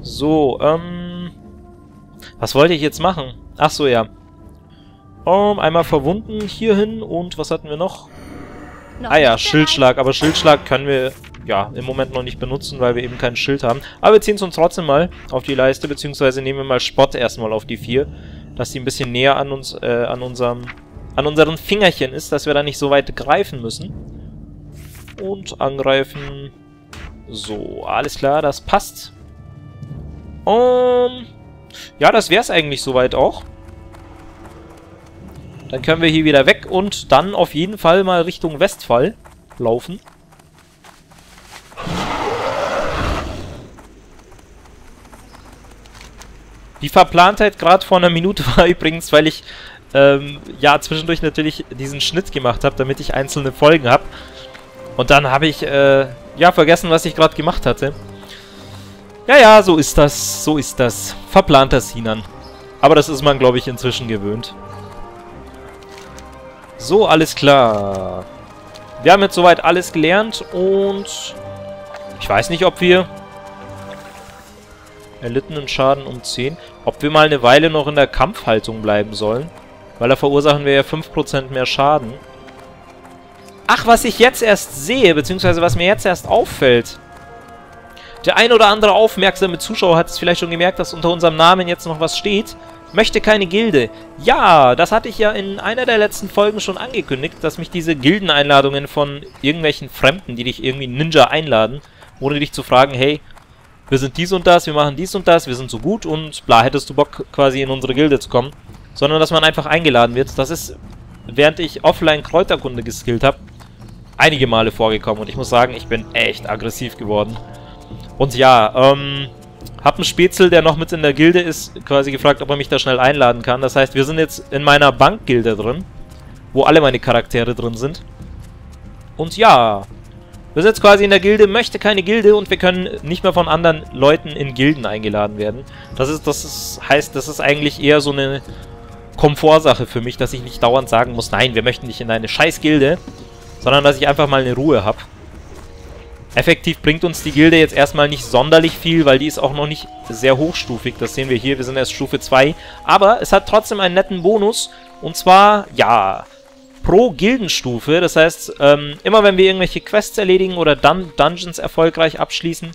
So, was wollte ich jetzt machen? Ach so, ja. Einmal verwunden hierhin und was hatten wir noch? Ah ja, Schildschlag. Aber Schildschlag können wir ja im Moment noch nicht benutzen, weil wir eben kein Schild haben. Aber wir ziehen es uns trotzdem mal auf die Leiste, beziehungsweise nehmen wir mal Spott erstmal auf die 4, dass die ein bisschen näher an uns, an unseren Fingerchen ist, dass wir da nicht so weit greifen müssen. Und angreifen. So, alles klar, das passt. Ja, das wäre es eigentlich soweit auch. Dann können wir hier wieder weg und dann auf jeden Fall mal Richtung Westfall laufen. Die Verplantheit gerade vor einer Minute war übrigens, weil ich ja zwischendurch natürlich diesen Schnitt gemacht habe, damit ich einzelne Folgen habe. Und dann habe ich ja vergessen, was ich gerade gemacht hatte. Ja, ja, so ist das. So ist das. Verplanter Sinan. Aber das ist man, glaube ich, inzwischen gewöhnt. So, alles klar. Wir haben jetzt soweit alles gelernt und ich weiß nicht, ob wir erlittenen Schaden um 10, ob wir mal eine Weile noch in der Kampfhaltung bleiben sollen, weil da verursachen wir ja 5% mehr Schaden. Ach, was ich jetzt erst sehe, beziehungsweise was mir jetzt erst auffällt. Der ein oder andere aufmerksame Zuschauer hat es vielleicht schon gemerkt, dass unter unserem Namen jetzt noch was steht. Möchte keine Gilde. Ja, das hatte ich ja in einer der letzten Folgen schon angekündigt, dass mich diese Gildeneinladungen von irgendwelchen Fremden, die dich irgendwie Ninja einladen, ohne dich zu fragen, hey, wir sind dies und das, wir machen dies und das, wir sind so gut und bla, hättest du Bock quasi in unsere Gilde zu kommen. Sondern dass man einfach eingeladen wird. Das ist, während ich offline Kräuterkunde geskillt habe, einige Male vorgekommen und ich muss sagen, ich bin echt aggressiv geworden. Und ja, hab einen Spätzl, der noch mit in der Gilde ist, quasi gefragt, ob er mich da schnell einladen kann. Das heißt, wir sind jetzt in meiner Bankgilde drin, wo alle meine Charaktere drin sind. Und ja, wir sind jetzt quasi in der Gilde, möchte keine Gilde und wir können nicht mehr von anderen Leuten in Gilden eingeladen werden. Das heißt, das ist eigentlich eher so eine Komfortsache für mich, dass ich nicht dauernd sagen muss, nein, wir möchten nicht in eine scheiß Gilde, sondern dass ich einfach mal eine Ruhe habe. Effektiv bringt uns die Gilde jetzt erstmal nicht sonderlich viel, weil die ist auch noch nicht sehr hochstufig. Das sehen wir hier, wir sind erst Stufe 2. Aber es hat trotzdem einen netten Bonus. Und zwar, ja, pro Gildenstufe. Das heißt, immer wenn wir irgendwelche Quests erledigen oder Dungeons erfolgreich abschließen,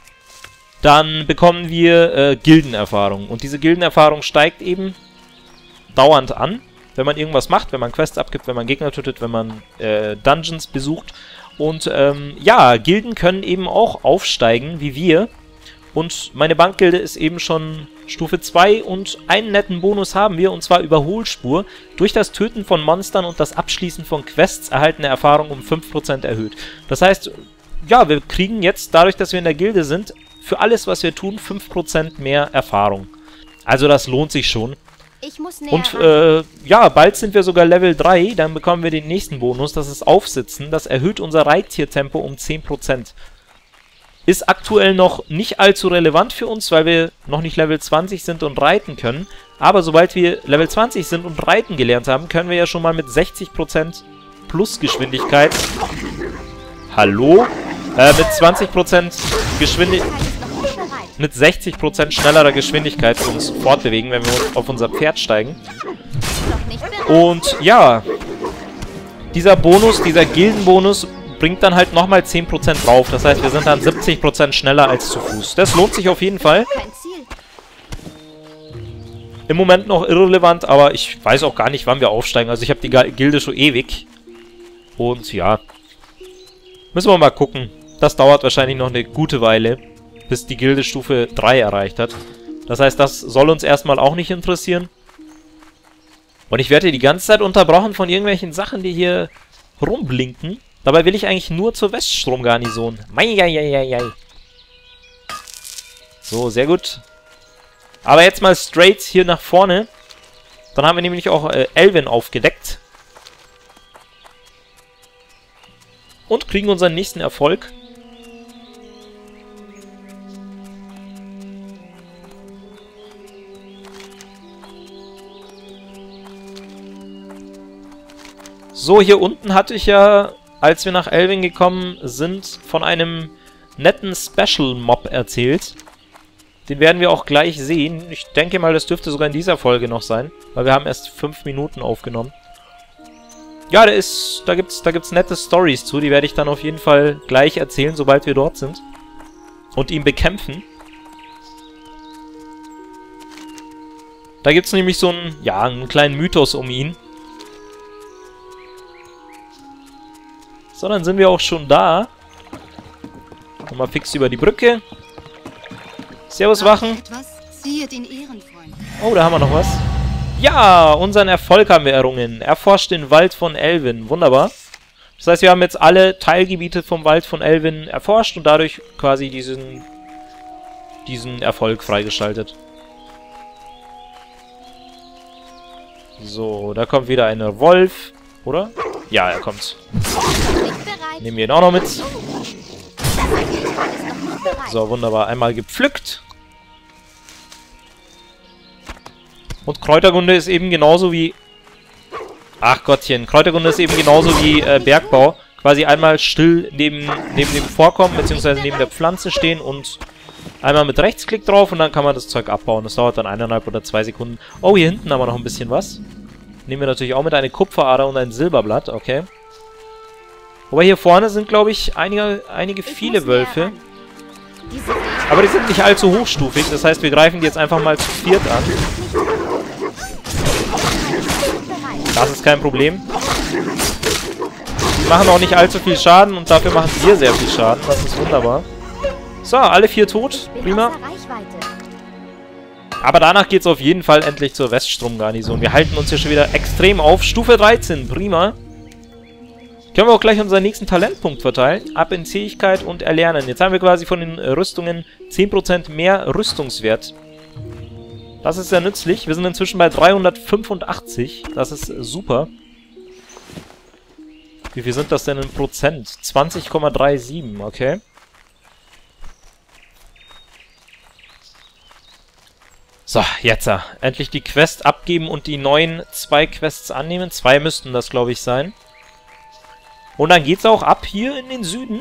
dann bekommen wir Gildenerfahrung. Und diese Gildenerfahrung steigt eben dauernd an, wenn man irgendwas macht, wenn man Quests abgibt, wenn man Gegner tötet, wenn man Dungeons besucht. Und ja, Gilden können eben auch aufsteigen, wie wir. Und meine Bankgilde ist eben schon Stufe 2 und einen netten Bonus haben wir, und zwar Überholspur. Durch das Töten von Monstern und das Abschließen von Quests erhaltene Erfahrung um 5% erhöht. Das heißt, ja, wir kriegen jetzt, dadurch, dass wir in der Gilde sind, für alles, was wir tun, 5% mehr Erfahrung. Also das lohnt sich schon. Und ja, bald sind wir sogar Level 3, dann bekommen wir den nächsten Bonus, das ist Aufsitzen. Das erhöht unser Reittiertempo um 10%. Ist aktuell noch nicht allzu relevant für uns, weil wir noch nicht Level 20 sind und reiten können. Aber sobald wir Level 20 sind und reiten gelernt haben, können wir ja schon mal mit 60% plus Geschwindigkeit... Hallo? Mit 20% Geschwindigkeit... mit 60% schnellerer Geschwindigkeit uns fortbewegen, wenn wir auf unser Pferd steigen. Und ja, dieser Bonus, dieser Gildenbonus bringt dann halt nochmal 10% drauf. Das heißt, wir sind dann 70% schneller als zu Fuß. Das lohnt sich auf jeden Fall. Im Moment noch irrelevant, aber ich weiß auch gar nicht, wann wir aufsteigen. Also ich habe die Gilde schon ewig. Und ja, müssen wir mal gucken. Das dauert wahrscheinlich noch eine gute Weile, bis die Gilde Stufe 3 erreicht hat. Das heißt, das soll uns erstmal auch nicht interessieren. Und ich werde die ganze Zeit unterbrochen von irgendwelchen Sachen, die hier rumblinken. Dabei will ich eigentlich nur zur Weststromgarnison. Meieieiei. So, sehr gut. Aber jetzt mal straight hier nach vorne. Dann haben wir nämlich auch Elven aufgedeckt. Und kriegen unseren nächsten Erfolg. So, hier unten hatte ich ja, als wir nach Elvin gekommen sind, von einem netten Special-Mob erzählt. Den werden wir auch gleich sehen. Ich denke mal, das dürfte sogar in dieser Folge noch sein. Weil wir haben erst 5 Minuten aufgenommen. Ja, da gibt's nette Storys zu. Die werde ich dann auf jeden Fall gleich erzählen, sobald wir dort sind. Und ihn bekämpfen. Da gibt es nämlich so einen, ja, einen kleinen Mythos um ihn. So, dann sind wir auch schon da. Nochmal fix über die Brücke. Servus, Wachen. Oh, da haben wir noch was. Ja, unseren Erfolg haben wir errungen. Erforscht den Wald von Elwyn. Wunderbar. Das heißt, wir haben jetzt alle Teilgebiete vom Wald von Elwyn erforscht und dadurch quasi diesen Erfolg freigeschaltet. So, da kommt wieder ein Wolf, oder? Ja, er kommt. Nehmen wir ihn auch noch mit. So, wunderbar. Einmal gepflückt. Und Kräuterkunde ist eben genauso wie... Ach Gottchen, Kräuterkunde ist eben genauso wie Bergbau. Quasi einmal still neben dem Vorkommen, beziehungsweise neben der Pflanze stehen und einmal mit Rechtsklick drauf und dann kann man das Zeug abbauen. Das dauert dann 1,5 oder 2 Sekunden. Oh, hier hinten haben wir noch ein bisschen was. Nehmen wir natürlich auch mit eine Kupferader und ein Silberblatt, okay. Wobei hier vorne sind, glaube ich, einige viele Wölfe. Aber die sind nicht allzu hochstufig, das heißt, wir greifen die jetzt einfach mal zu viert an. Das ist kein Problem. Die machen auch nicht allzu viel Schaden und dafür machen wir sehr viel Schaden. Das ist wunderbar. So, alle 4 tot. Prima. Aber danach geht es auf jeden Fall endlich zur Weststrom-Garnison. Wir halten uns hier schon wieder extrem auf. Stufe 13, prima. Können wir auch gleich unseren nächsten Talentpunkt verteilen. Ab in Zähigkeit und Erlernen. Jetzt haben wir quasi von den Rüstungen 10% mehr Rüstungswert. Das ist sehr nützlich. Wir sind inzwischen bei 385. Das ist super. Wie viel sind das denn in Prozent? 20,37, okay. So, jetzt endlich die Quest abgeben und die neuen 2 Quests annehmen. 2 müssten das, glaube ich, sein. Und dann geht's auch ab hier in den Süden.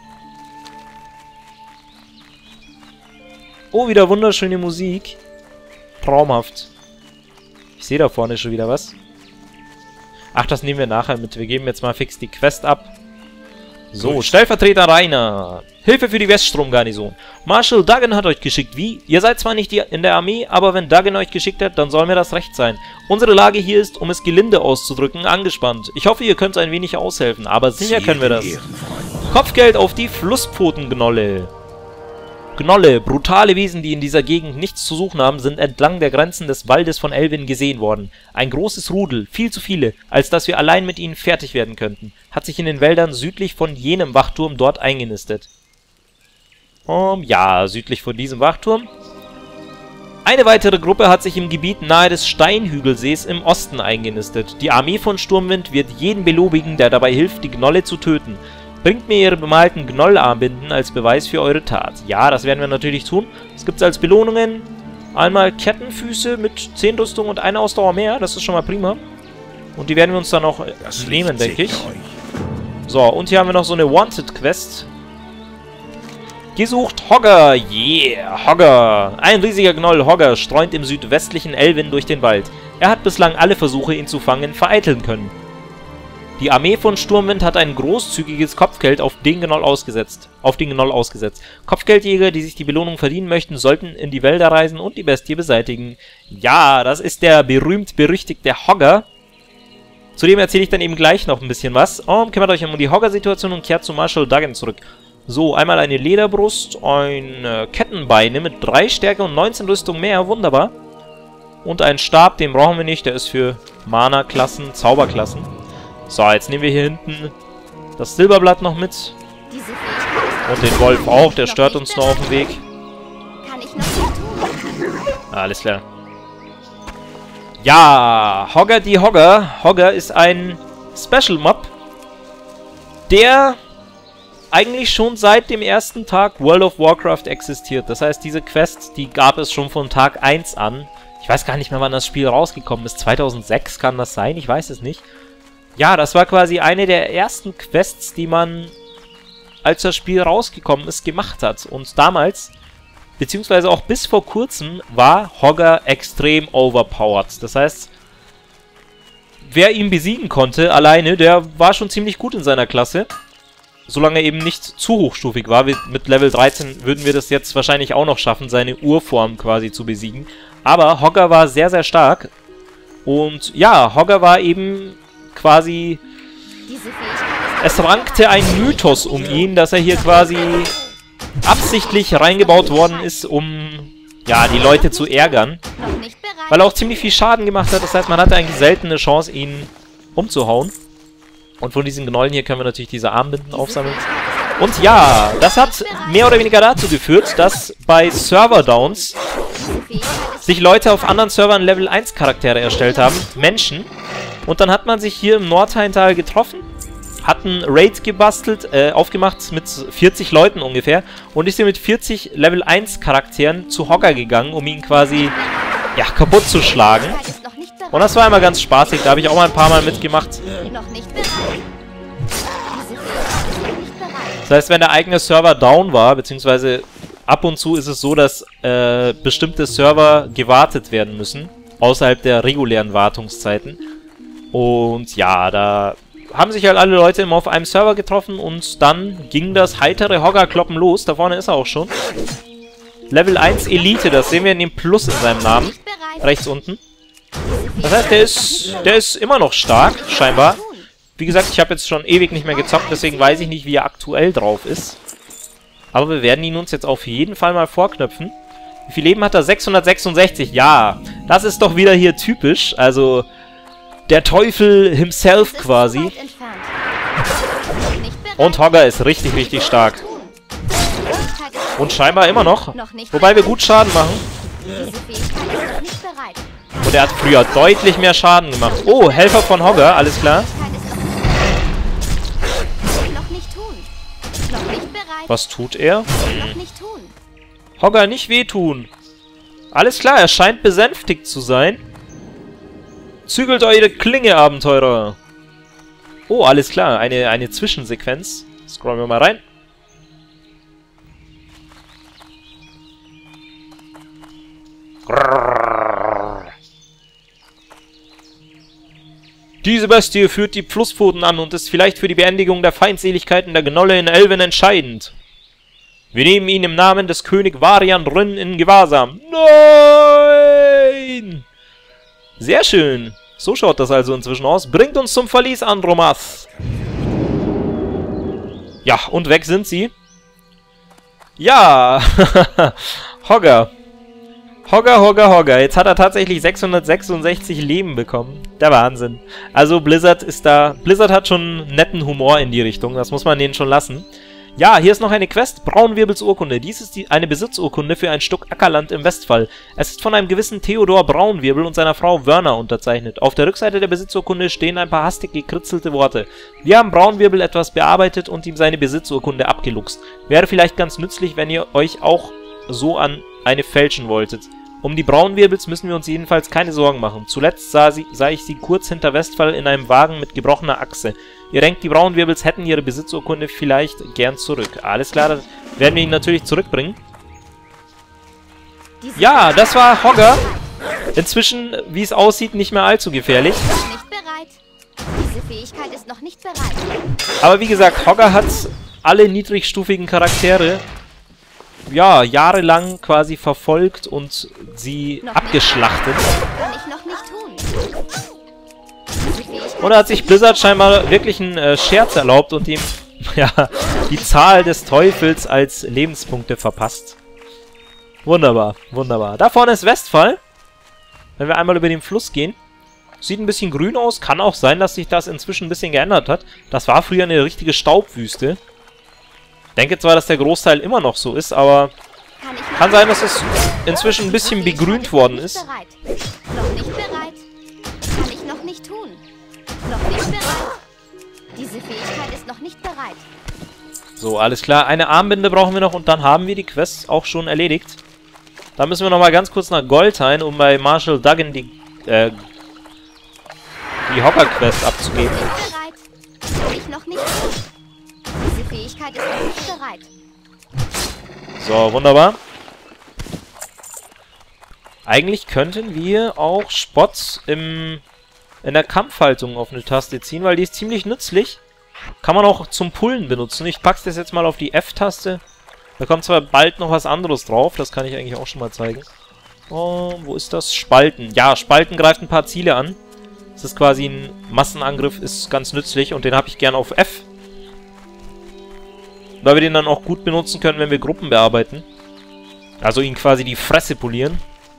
Oh, wieder wunderschöne Musik. Traumhaft. Ich sehe da vorne schon wieder was. Ach, das nehmen wir nachher mit. Wir geben jetzt mal fix die Quest ab. So, Stellvertreter Rainer. Hilfe für die Weststrom-Garnison. Marshal Duggan hat euch geschickt. Wie? Ihr seid zwar nicht in der Armee, aber wenn Duggan euch geschickt hat, dann soll mir das recht sein. Unsere Lage hier ist, um es gelinde auszudrücken, angespannt. Ich hoffe, ihr könnt ein wenig aushelfen, aber sicher können wir das. Kopfgeld auf die Flusspfotengnolle. Gnolle, brutale Wesen, die in dieser Gegend nichts zu suchen haben, sind entlang der Grenzen des Waldes von Elwyn gesehen worden. Ein großes Rudel, viel zu viele, als dass wir allein mit ihnen fertig werden könnten, hat sich in den Wäldern südlich von jenem Wachturm dort eingenistet. Ja, südlich von diesem Wachturm. Eine weitere Gruppe hat sich im Gebiet nahe des Steinhügelsees im Osten eingenistet. Die Armee von Sturmwind wird jeden belobigen, der dabei hilft, die Gnolle zu töten. Bringt mir ihre bemalten Gnollarmbinden als Beweis für eure Tat. Ja, das werden wir natürlich tun. Es gibt als Belohnungen einmal Kettenfüße mit 10 Rüstung und 1 Ausdauer mehr. Das ist schon mal prima. Und die werden wir uns dann auch nehmen, denke ich. So, und hier haben wir noch so eine Wanted-Quest. Gesucht Hogger. Yeah, Hogger. Ein riesiger Gnoll Hogger streunt im südwestlichen Elwyn durch den Wald. Er hat bislang alle Versuche, ihn zu fangen, vereiteln können. Die Armee von Sturmwind hat ein großzügiges Kopfgeld auf den Gnoll ausgesetzt. Kopfgeldjäger, die sich die Belohnung verdienen möchten, sollten in die Wälder reisen und die Bestie beseitigen. Ja, das ist der berühmt-berüchtigte Hogger. Zudem erzähle ich dann eben gleich noch ein bisschen was. Kümmert euch um die Hogger-Situation und kehrt zu Marshal Duggan zurück. So, einmal eine Lederbrust, ein Kettenbeine mit 3 Stärke und 19 Rüstung mehr, wunderbar. Und einen Stab, den brauchen wir nicht, der ist für Mana-Klassen, Zauberklassen. So, jetzt nehmen wir hier hinten das Silberblatt noch mit. Und den Wolf auch, der stört uns noch auf dem Weg. Alles klar. Ja, Hogger die Hogger. Hogger ist ein Special Mob, der eigentlich schon seit dem ersten Tag World of Warcraft existiert. Das heißt, diese Quest, die gab es schon von Tag 1 an. Ich weiß gar nicht mehr, wann das Spiel rausgekommen ist. 2006 kann das sein, ich weiß es nicht. Ja, das war quasi eine der ersten Quests, die man, als das Spiel rausgekommen ist, gemacht hat. Und damals beziehungsweise auch bis vor kurzem, war Hogger extrem overpowered. Das heißt, wer ihn besiegen konnte alleine, der war schon ziemlich gut in seiner Klasse. Solange er eben nicht zu hochstufig war. Mit Level 13 würden wir das jetzt wahrscheinlich auch noch schaffen, seine Urform quasi zu besiegen. Aber Hogger war sehr, sehr stark. Und ja, Hogger war eben quasi... Es rankte ein Mythos um ihn, dass er hier quasi absichtlich reingebaut worden ist, um ja, die Leute zu ärgern. Weil er auch ziemlich viel Schaden gemacht hat. Das heißt, man hatte eigentlich selten eine Chance, ihn umzuhauen. Und von diesen Gnollen hier können wir natürlich diese Armbinden aufsammeln. Und ja, das hat mehr oder weniger dazu geführt, dass bei Server-Downs sich Leute auf anderen Servern Level 1 Charaktere erstellt haben. Menschen. Und dann hat man sich hier im Nordhaintal getroffen, hat einen Raid gebastelt, aufgemacht mit 40 Leuten ungefähr. Und ist hier mit 40 Level 1 Charakteren zu Hogger gegangen, um ihn quasi, ja, kaputt zu schlagen. Und das war immer ganz spaßig, da habe ich auch mal ein paar Mal mitgemacht. Das heißt, wenn der eigene Server down war, beziehungsweise ab und zu ist es so, dass bestimmte Server gewartet werden müssen, außerhalb der regulären Wartungszeiten. Und ja, da haben sich halt alle Leute immer auf einem Server getroffen und dann ging das heitere Hogger-Kloppen los. Da vorne ist er auch schon. Level 1 Elite, das sehen wir in dem Plus in seinem Namen. Rechts unten. Das heißt, der ist immer noch stark, scheinbar. Wie gesagt, ich habe jetzt schon ewig nicht mehr gezockt, deswegen weiß ich nicht, wie er aktuell drauf ist. Aber wir werden ihn uns jetzt auf jeden Fall mal vorknöpfen. Wie viel Leben hat er? 666. Ja, das ist doch wieder hier typisch. Also, der Teufel himself quasi. Und Hogger ist richtig, richtig stark. Und scheinbar immer noch. Wobei wir gut Schaden machen. Und er hat früher deutlich mehr Schaden gemacht. Oh, Helfer von Hogger, alles klar. Was tut er? Hogger nicht wehtun. Alles klar, er scheint besänftigt zu sein. Zügelt eure Klinge, Abenteurer. Oh, alles klar, eine Zwischensequenz. Scrollen wir mal rein. Diese Bestie führt die Flusspfoten an und ist vielleicht für die Beendigung der Feindseligkeiten der Gnolle in Elven entscheidend. Wir nehmen ihn im Namen des König Varian Rynn in Gewahrsam. Nein! Sehr schön. So schaut das also inzwischen aus. Bringt uns zum Verlies, Andromath. Ja, und weg sind sie. Ja, Hogger. Hogger. Jetzt hat er tatsächlich 666 Leben bekommen. Der Wahnsinn. Also Blizzard ist da... Blizzard hat schon netten Humor in die Richtung. Das muss man denen schon lassen. Ja, hier ist noch eine Quest. Braunwirbels Urkunde. Dies ist eine Besitzurkunde für ein Stück Ackerland im Westfall. Es ist von einem gewissen Theodor Braunwirbel und seiner Frau Wörner unterzeichnet. Auf der Rückseite der Besitzurkunde stehen ein paar hastig gekritzelte Worte. Wir haben Braunwirbel etwas bearbeitet und ihm seine Besitzurkunde abgeluchst. Wäre vielleicht ganz nützlich, wenn ihr euch auch so an eine fälschen wolltet. Um die Braunwirbels müssen wir uns jedenfalls keine Sorgen machen. Zuletzt sah ich sie kurz hinter Westphal in einem Wagen mit gebrochener Achse. Ihr denkt, die Braunwirbels hätten ihre Besitzurkunde vielleicht gern zurück. Alles klar, das werden wir ihn natürlich zurückbringen. Ja, das war Hogger. Inzwischen, wie es aussieht, nicht mehr allzu gefährlich. Diese Fähigkeit ist noch nicht bereit. Aber wie gesagt, Hogger hat alle niedrigstufigen Charaktere ja, jahrelang quasi verfolgt und sie abgeschlachtet. Kann ich noch nicht tun. Und da hat sich Blizzard scheinbar wirklich einen Scherz erlaubt und ihm ja, die Zahl des Teufels als Lebenspunkte verpasst. Wunderbar, wunderbar. Da vorne ist Westphal. Wenn wir einmal über den Fluss gehen. Sieht ein bisschen grün aus. Kann auch sein, dass sich das inzwischen ein bisschen geändert hat. Das war früher eine richtige Staubwüste. Ich denke zwar, dass der Großteil immer noch so ist, aber kann sein, dass es inzwischen ein bisschen begrünt worden ist. Noch nicht bereit. Kann ich noch nicht tun. Noch nicht bereit. Diese Fähigkeit ist noch nicht bereit. So, alles klar. Eine Armbinde brauchen wir noch und dann haben wir die Quest auch schon erledigt. Da müssen wir nochmal ganz kurz nach Goldhain, um bei Marshal Duggan die Hogger-Quest abzugeben. Noch nicht bereit. Kann ich noch nicht tun. Diese Fähigkeit ist noch nicht bereit. So, wunderbar. Eigentlich könnten wir auch Spott in der Kampfhaltung auf eine Taste ziehen, weil die ist ziemlich nützlich. Kann man auch zum Pullen benutzen. Ich packe das jetzt mal auf die F-Taste. Da kommt zwar bald noch was anderes drauf, das kann ich eigentlich auch schon mal zeigen. Oh, wo ist das? Spalten. Ja, Spalten greift ein paar Ziele an. Das ist quasi ein Massenangriff, ist ganz nützlich und den habe ich gern auf F. Weil wir den dann auch gut benutzen können, wenn wir Gruppen bearbeiten. Also ihn quasi die Fresse polieren.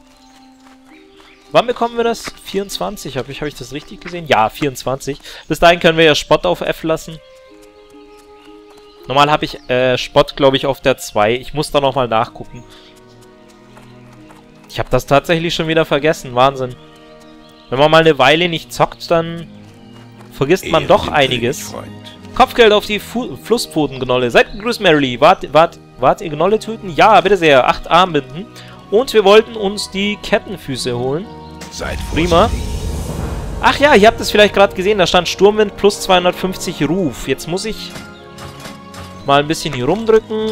Wann bekommen wir das? 24. Hab ich das richtig gesehen? Ja, 24. Bis dahin können wir ja Spott auf F lassen. Normal habe ich Spott, glaube ich, auf der 2. Ich muss da nochmal nachgucken. Ich habe das tatsächlich schon wieder vergessen. Wahnsinn. Wenn man mal eine Weile nicht zockt, dann vergisst man doch einiges. Kopfgeld auf die Flusspfotengnolle. Seid gegrüßt, Merrily. Wart ihr Gnolle töten? Ja, bitte sehr. 8 Armbinden. Und wir wollten uns die Kettenfüße holen. Prima. Ach ja, ihr habt es vielleicht gerade gesehen. Da stand Sturmwind plus 250 Ruf. Jetzt muss ich mal ein bisschen hier rumdrücken.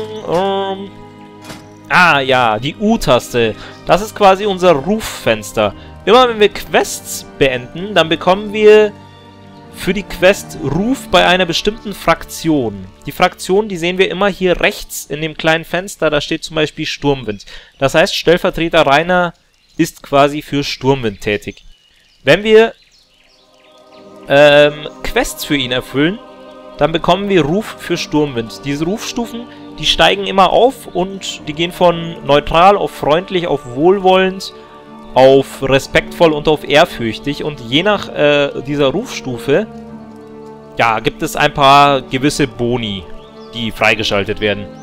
Ah ja, die U-Taste. Das ist quasi unser Ruffenster. Immer wenn wir Quests beenden, dann bekommen wir für die Quest Ruf bei einer bestimmten Fraktion. Die Fraktion, die sehen wir immer hier rechts in dem kleinen Fenster. Da steht zum Beispiel Sturmwind. Das heißt, Stellvertreter Rainer ist quasi für Sturmwind tätig. Wenn wir Quests für ihn erfüllen, dann bekommen wir Ruf für Sturmwind. Diese Rufstufen, die steigen immer auf und die gehen von neutral auf freundlich, auf wohlwollend, auf respektvoll und auf ehrfürchtig. Und je nach dieser Rufstufe, ja, gibt es ein paar gewisse Boni, die freigeschaltet werden.